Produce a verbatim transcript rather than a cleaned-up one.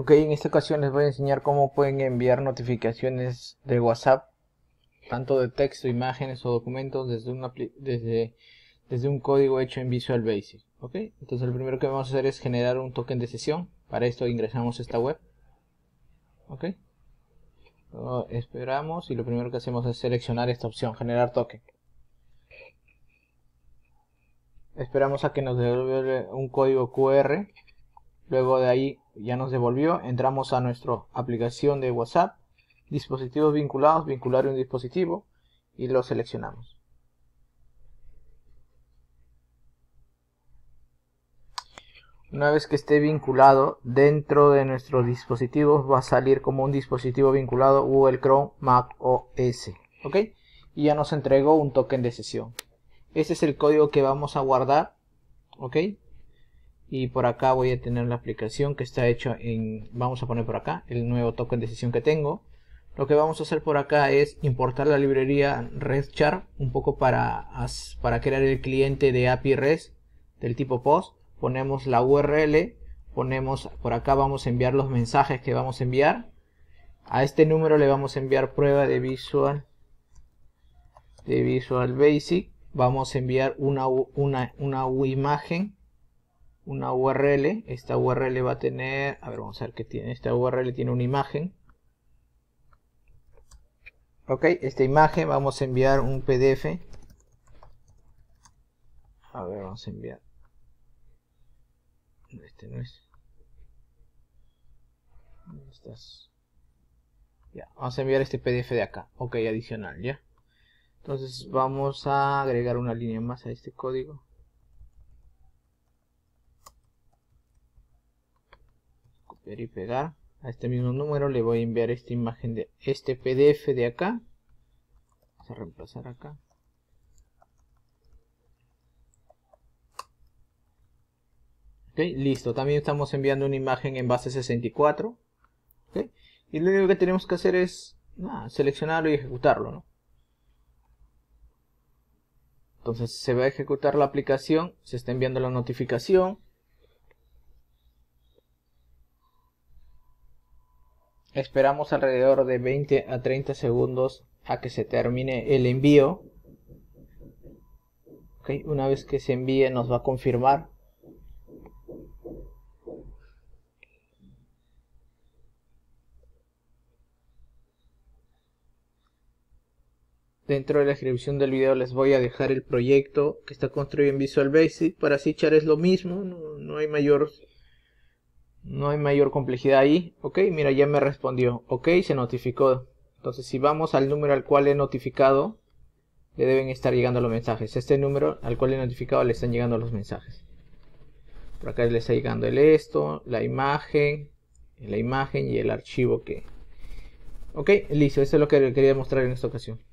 Ok, en esta ocasión les voy a enseñar cómo pueden enviar notificaciones de WhatsApp, tanto de texto, imágenes o documentos desde, una, desde, desde un código hecho en Visual Basic. Ok, entonces lo primero que vamos a hacer es generar un token de sesión. Para esto ingresamos a esta web. Ok, luego esperamos y lo primero que hacemos es seleccionar esta opción, generar token. Esperamos a que nos devuelva un código Q R. Luego de ahí ya nos devolvió, entramos a nuestra aplicación de WhatsApp, dispositivos vinculados, vincular un dispositivo y lo seleccionamos. Una vez que esté vinculado, dentro de nuestros dispositivos va a salir como un dispositivo vinculado Google Chrome Mac O S. ¿Ok? Y ya nos entregó un token de sesión. Este es el código que vamos a guardar. ¿Ok? Y por acá voy a tener la aplicación que está hecha en, vamos a poner por acá el nuevo token de sesión que tengo. Lo que vamos a hacer por acá es importar la librería REST-char un poco para, para crear el cliente de A P I REST del tipo POST. Ponemos la U R L, ponemos por acá, vamos a enviar los mensajes que vamos a enviar. A este número le vamos a enviar prueba de Visual, de Visual Basic. Vamos a enviar una, una, una imagen. Una U R L, esta U R L va a tener, a ver, vamos a ver qué tiene, esta U R L tiene una imagen. Ok, esta imagen vamos a enviar un P D F. A ver, vamos a enviar. Este no es. ¿Dónde estás? Ya, vamos a enviar este P D F de acá. Ok, adicional, ya. Entonces vamos a agregar una línea más a este código. Copiar y pegar. A este mismo número le voy a enviar esta imagen de este P D F de acá. Vamos a reemplazar acá. Ok, listo. También estamos enviando una imagen en base sesenta y cuatro. Okay. Y lo único que tenemos que hacer es nada, seleccionarlo y ejecutarlo, ¿no? Entonces se va a ejecutar la aplicación, se está enviando la notificación. Esperamos alrededor de veinte a treinta segundos a que se termine el envío. Okay. Una vez que se envíe nos va a confirmar. Dentro de la descripción del video les voy a dejar el proyecto que está construido en Visual Basic. Para C-Char es lo mismo, no, no hay mayor no hay mayor complejidad ahí. Ok, mira, ya me respondió. Ok, se notificó. Entonces si vamos al número al cual he notificado, le deben estar llegando los mensajes. Este número al cual he notificado le están llegando los mensajes. Por acá le está llegando el esto, la imagen, la imagen y el archivo que... Ok, listo, eso es lo que quería mostrar en esta ocasión.